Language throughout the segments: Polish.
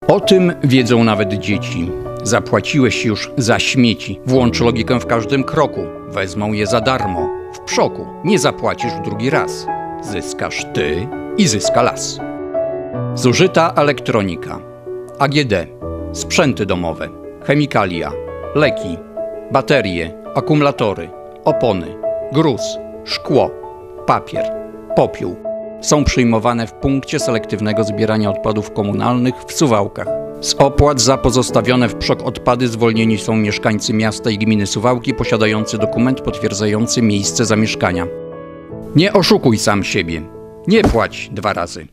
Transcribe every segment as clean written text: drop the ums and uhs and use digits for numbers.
O tym wiedzą nawet dzieci. Zapłaciłeś już za śmieci. Włącz logikę w każdym kroku. Wezmą je za darmo. W przoku nie zapłacisz drugi raz. Zyskasz ty i zyska las. Zużyta elektronika. AGD. Sprzęty domowe. Chemikalia. Leki. Baterie. Akumulatory. Opony. Gruz. Szkło. Papier. Popiół. Są przyjmowane w punkcie selektywnego zbierania odpadów komunalnych w Suwałkach. Z opłat za pozostawione w PSZOK odpady zwolnieni są mieszkańcy miasta i gminy Suwałki posiadający dokument potwierdzający miejsce zamieszkania. Nie oszukuj sam siebie. Nie płać 2 razy.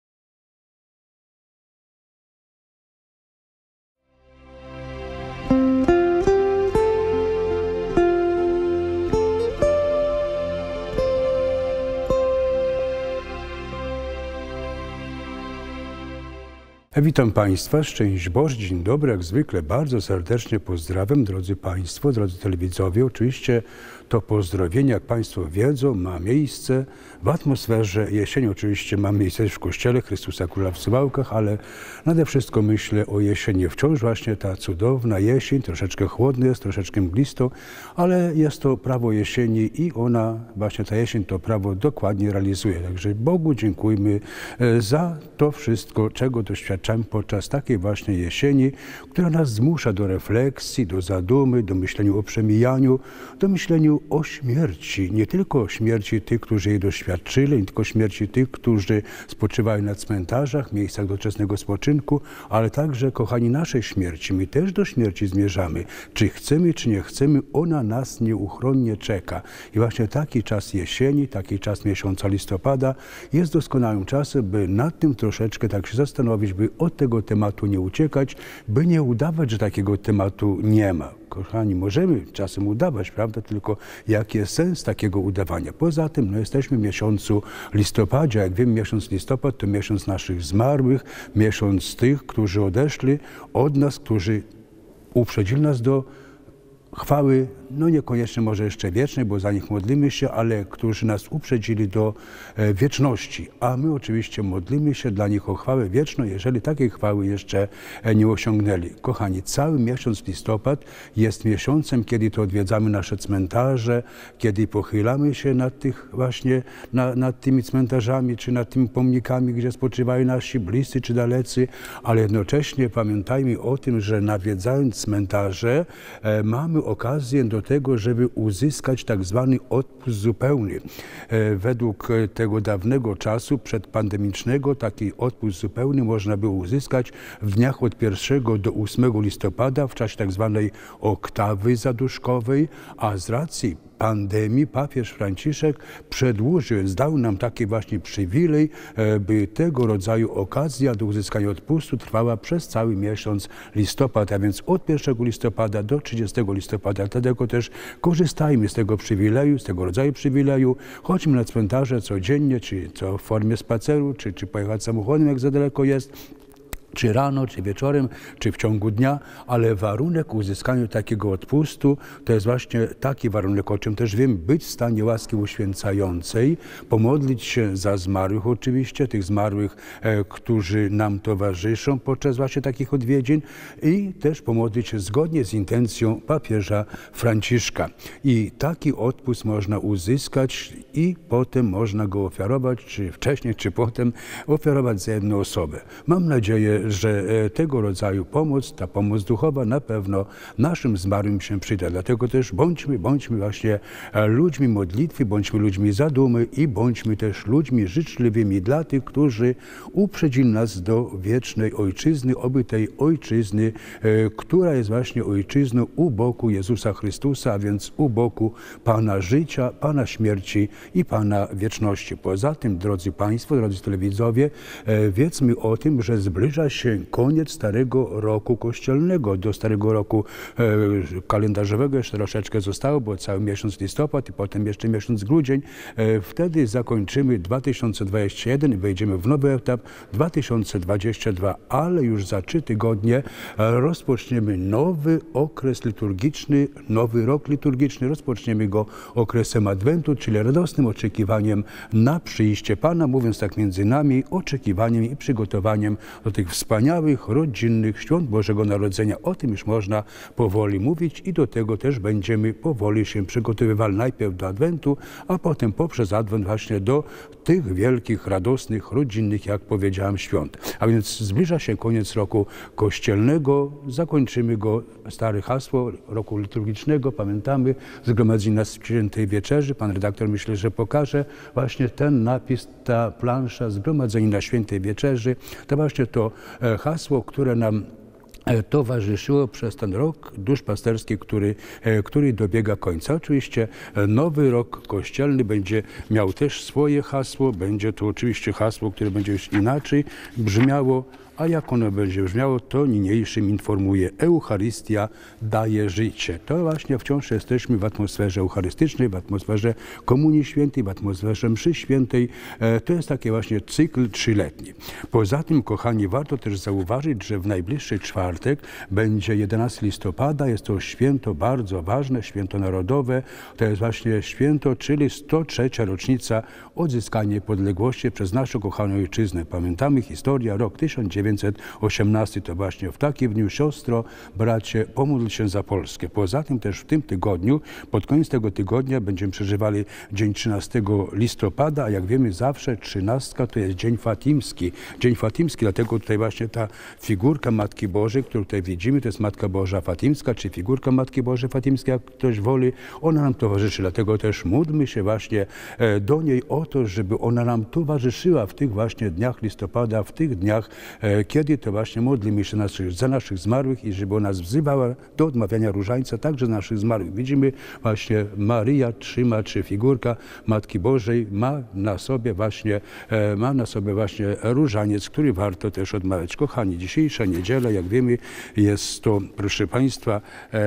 Witam Państwa, szczęść Boże, dzień dobry, jak zwykle bardzo serdecznie pozdrawiam, drodzy Państwo, drodzy telewidzowie. Oczywiście to pozdrowienie, jak Państwo wiedzą, ma miejsce w atmosferze jesieni. Oczywiście ma miejsce w Kościele Chrystusa Króla w Suwałkach, ale nade wszystko myślę o jesieni. Wciąż właśnie ta cudowna jesień, troszeczkę chłodno jest, troszeczkę mglisto, ale jest to prawo jesieni i ona, właśnie ta jesień, to prawo dokładnie realizuje. Także Bogu dziękujmy za to wszystko, czego doświadczamy podczas takiej właśnie jesieni, która nas zmusza do refleksji, do zadumy, do myślenia o przemijaniu, do myślenia o śmierci. Nie tylko o śmierci tych, którzy jej doświadczyli, nie tylko śmierci tych, którzy spoczywają na cmentarzach, miejscach doczesnego spoczynku, ale także, kochani, naszej śmierci. My też do śmierci zmierzamy. Czy chcemy, czy nie chcemy, ona nas nieuchronnie czeka. I właśnie taki czas jesieni, taki czas miesiąca listopada jest doskonałym czasem, by nad tym troszeczkę tak się zastanowić, by od tego tematu nie uciekać, by nie udawać, że takiego tematu nie ma. Kochani, możemy czasem udawać, prawda? Tylko jaki jest sens takiego udawania? Poza tym, jesteśmy w miesiącu listopadzie. Jak wiemy, miesiąc listopad to miesiąc naszych zmarłych, miesiąc tych, którzy odeszli od nas, którzy uprzedzili nas do chwały, niekoniecznie może jeszcze wiecznej, bo za nich modlimy się, ale którzy nas uprzedzili do wieczności. A my oczywiście modlimy się dla nich o chwałę wieczną, jeżeli takiej chwały jeszcze nie osiągnęli. Kochani, cały miesiąc listopad jest miesiącem, kiedy to odwiedzamy nasze cmentarze, kiedy pochylamy się nad tymi cmentarzami, czy nad tymi pomnikami, gdzie spoczywają nasi bliscy czy dalecy, ale jednocześnie pamiętajmy o tym, że nawiedzając cmentarze mamy okazję do tego, żeby uzyskać tak zwany odpust zupełny. Według tego dawnego czasu przedpandemicznego taki odpust zupełny można było uzyskać w dniach od 1 do 8 listopada w czasie tak zwanej oktawy zaduszkowej, a z racji pandemii papież Franciszek przedłużył, dał nam taki właśnie przywilej, by tego rodzaju okazja do uzyskania odpustu trwała przez cały miesiąc listopad, a więc od 1 listopada do 30 listopada. Dlatego też korzystajmy z tego przywileju, z tego rodzaju przywileju. Chodźmy na cmentarze codziennie, czy to w formie spaceru, czy pojechać samochodem, jak za daleko jest, czy rano, czy wieczorem, czy w ciągu dnia, ale warunek uzyskania takiego odpustu to jest właśnie taki warunek, o czym też wiem, być w stanie łaski uświęcającej, pomodlić się za zmarłych oczywiście, tych zmarłych, którzy nam towarzyszą podczas właśnie takich odwiedzin i też pomodlić się zgodnie z intencją papieża Franciszka. I taki odpust można uzyskać i potem można go ofiarować, czy wcześniej, czy potem ofiarować za jedną osobę. Mam nadzieję, że tego rodzaju pomoc, ta pomoc duchowa na pewno naszym zmarłym się przyda. Dlatego też bądźmy właśnie ludźmi modlitwy, bądźmy ludźmi zadumy i bądźmy też ludźmi życzliwymi dla tych, którzy uprzedzili nas do wiecznej ojczyzny, oby tej ojczyzny, która jest właśnie ojczyzną u boku Jezusa Chrystusa, a więc u boku Pana życia, Pana śmierci i Pana wieczności. Poza tym, drodzy Państwo, drodzy telewidzowie, wiedzmy o tym, że zbliża się koniec starego roku kościelnego. Do starego roku kalendarzowego jeszcze troszeczkę zostało, bo cały miesiąc listopad i potem jeszcze miesiąc grudzień. Wtedy zakończymy 2021 i wejdziemy w nowy etap 2022, ale już za 3 tygodnie rozpoczniemy nowy okres liturgiczny, nowy rok liturgiczny. Rozpoczniemy go okresem Adwentu, czyli radosnym oczekiwaniem na przyjście Pana, mówiąc tak między nami, oczekiwaniem i przygotowaniem do tych wspaniałych, rodzinnych świąt Bożego Narodzenia. O tym już można powoli mówić i do tego też będziemy powoli się przygotowywali najpierw do Adwentu, a potem poprzez Adwent właśnie do tych wielkich, radosnych, rodzinnych, jak powiedziałem, świąt. A więc zbliża się koniec roku kościelnego, zakończymy go, stare hasło roku liturgicznego, pamiętamy, zgromadzenie na Świętej Wieczerzy. Pan redaktor myślę, że pokaże właśnie ten napis, ta plansza, zgromadzenie na Świętej Wieczerzy. To właśnie to hasło, które nam towarzyszyło przez ten rok duszpasterski, który dobiega końca. Oczywiście nowy rok kościelny będzie miał też swoje hasło. Będzie to oczywiście hasło, które będzie już inaczej brzmiało. A jak ono będzie brzmiało, to niniejszym informuje: Eucharystia daje życie. To właśnie wciąż jesteśmy w atmosferze eucharystycznej, w atmosferze Komunii Świętej, w atmosferze Mszy Świętej. To jest taki właśnie cykl trzyletni. Poza tym, kochani, warto też zauważyć, że w najbliższy czwartek będzie 11 listopada. Jest to święto bardzo ważne, święto narodowe. To jest właśnie święto, czyli 103. rocznica odzyskania niepodległości przez naszą kochaną ojczyznę. Pamiętamy historię, rok 1918 to właśnie w takim dniu, siostro, bracie, pomódl się za Polskę. Poza tym też w tym tygodniu, pod koniec tego tygodnia będziemy przeżywali dzień 13 listopada, a jak wiemy zawsze 13 to jest dzień fatimski. Dzień fatimski, dlatego tutaj właśnie ta figurka Matki Bożej, którą tutaj widzimy, to jest Matka Boża Fatimska, czy figurka Matki Bożej Fatimskiej, jak ktoś woli, ona nam towarzyszy. Dlatego też módlmy się właśnie do niej o to, żeby ona nam towarzyszyła w tych właśnie dniach listopada, w tych dniach, kiedy to właśnie modlimy się za naszych zmarłych i żeby ona wzywała do odmawiania różańca także za naszych zmarłych. Widzimy właśnie Maryja trzyma, czy figurka Matki Bożej ma na sobie właśnie różaniec, który warto też odmawiać. Kochani, dzisiejsza niedziela, jak wiemy, jest to, proszę Państwa,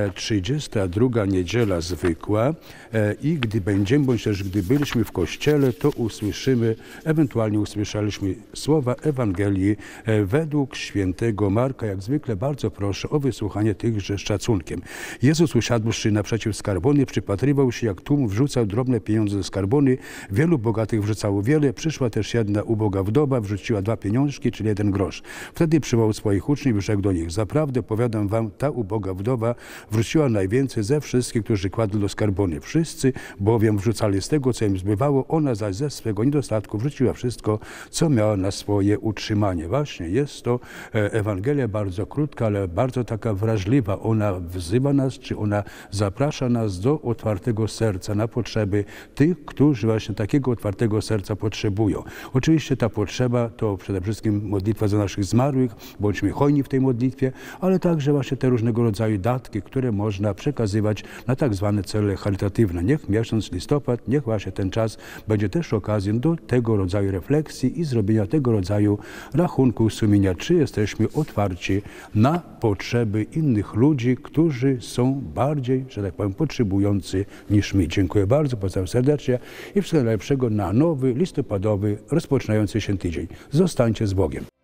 32. niedziela zwykła i gdy będziemy, bądź też gdy byliśmy w kościele, to ewentualnie usłyszeliśmy słowa Ewangelii według świętego Marka. Jak zwykle bardzo proszę o wysłuchanie tychże z szacunkiem. Jezus, usiadłszy naprzeciw skarbony, przypatrywał się, jak tłum wrzucał drobne pieniądze ze skarbony. Wielu bogatych wrzucało wiele. Przyszła też jedna uboga wdowa, wrzuciła 2 pieniążki, czyli 1 grosz. Wtedy przywołał swoich uczniów i rzekł do nich: zaprawdę powiadam wam, ta uboga wdowa wrzuciła najwięcej ze wszystkich, którzy kładli do skarbony. Wszyscy bowiem wrzucali z tego, co im zbywało, ona zaś ze swego niedostatku wrzuciła wszystko, co miała na swoje utrzymanie. Właśnie jest to Ewangelia bardzo krótka, ale bardzo taka wrażliwa. Ona wzywa nas, czy ona zaprasza nas do otwartego serca na potrzeby tych, którzy właśnie takiego otwartego serca potrzebują. Oczywiście ta potrzeba to przede wszystkim modlitwa za naszych zmarłych, bądźmy hojni w tej modlitwie, ale także właśnie te różnego rodzaju datki, które można przekazywać na tak zwane cele charytatywne. Niech miesiąc listopad, niech właśnie ten czas będzie też okazją do tego rodzaju refleksji i zrobienia tego rodzaju rachunku sumienia, czy jesteśmy otwarci na potrzeby innych ludzi, którzy są bardziej, że tak powiem, potrzebujący niż my. Dziękuję bardzo, pozdrawiam serdecznie i wszystkiego najlepszego na nowy, listopadowy, rozpoczynający się tydzień. Zostańcie z Bogiem.